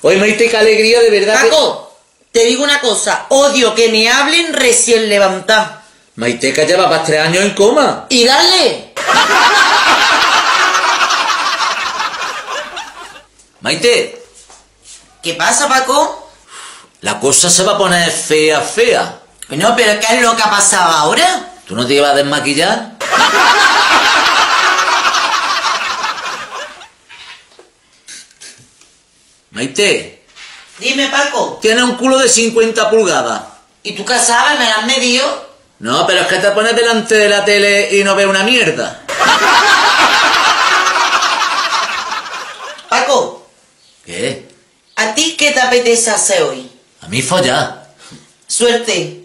Hoy Maite, qué alegría, de verdad. Paco, te digo una cosa, odio que me hablen recién levantado. Maite, que llevabas 3 años en coma. ¡Y dale! Maite, ¿Qué pasa, Paco? la cosa se va a poner fea, fea. Bueno, pero ¿qué es lo que ha pasado ahora? ¿Tú no te ibas a desmaquillar? Maite, Dime, Paco. tienes un culo de 50 pulgadas. ¿Y tú qué sabes? ¿Me la has medido? No, pero es que te pones delante de la tele y no ves una mierda. Paco, ¿Qué? ¿a ti qué te apetece hacer hoy? A mí follar. Suerte.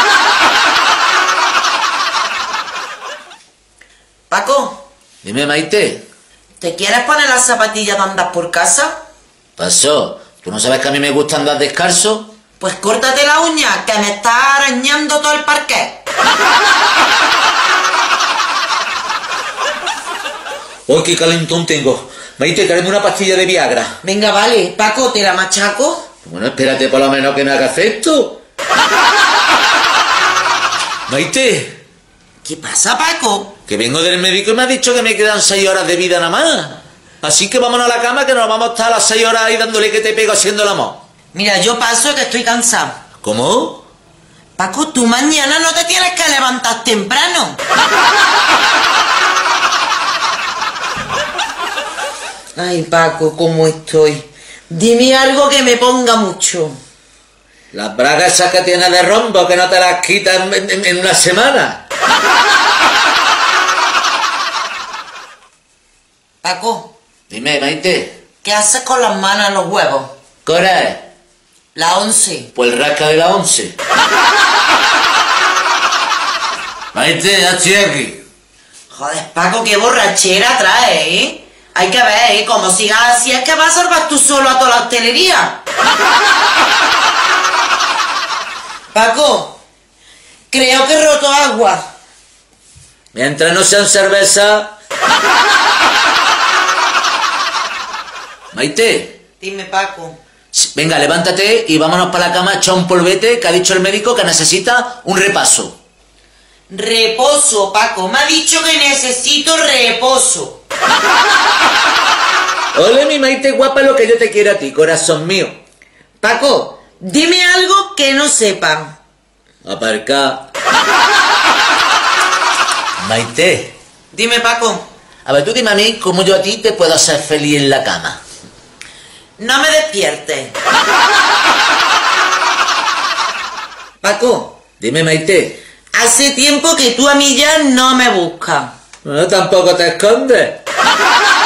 Paco, Dime, Maite. ¿te quieres poner las zapatillas de andar por casa? Pasó. ¿Tú no sabes que a mí me gusta andar descalzo? Pues córtate la uña, que me está arañando todo el parquet. ¡Uy, qué calentón tengo! Maite, tráeme una pastilla de Viagra. Venga, vale. Paco, ¿te la machaco? Bueno, espérate por lo menos que me haga efecto. Maite, ¿Qué pasa, Paco? que vengo del médico y me ha dicho que me quedan 6 horas de vida nada más. Así que vámonos a la cama, que nos vamos a estar a las 6 horas ahí dándole que te pego haciendo el amor. Mira, yo paso que estoy cansado. ¿Cómo? Paco, tú mañana no te tienes que levantar temprano. Ay, Paco, ¿cómo estoy? Dime algo que me ponga mucho. Las bragas esas que tienes de rombo, que no te las quitan en una semana. Paco, Dime, Maite, ¿qué haces con las manos en los huevos? ¿qué hora es? La 11. Pues el rasca de la 11. Maite, ya estoy aquí. Joder, Paco, qué borrachera traes, ¿eh? Hay que ver, ¿eh? Como sigas así, es que vas a salvar tú solo a toda la hostelería. Paco, creo que he roto agua. Mientras no sean cerveza. Maite, Dime, Paco. venga, levántate y vámonos para la cama, echa un polvete, que ha dicho el médico que necesita un repaso. Reposo, Paco. Me ha dicho que necesito reposo. Ole, mi Maite guapa, lo que yo te quiero a ti, corazón mío. Paco, dime algo que no sepa. Aparca. Maite, Dime, Paco. a ver, tú dime a mí cómo yo a ti te puedo hacer feliz en la cama. No me despiertes. Paco, Dime, Maite. hace tiempo que tú a mí ya no me buscas. No, tampoco te escondes.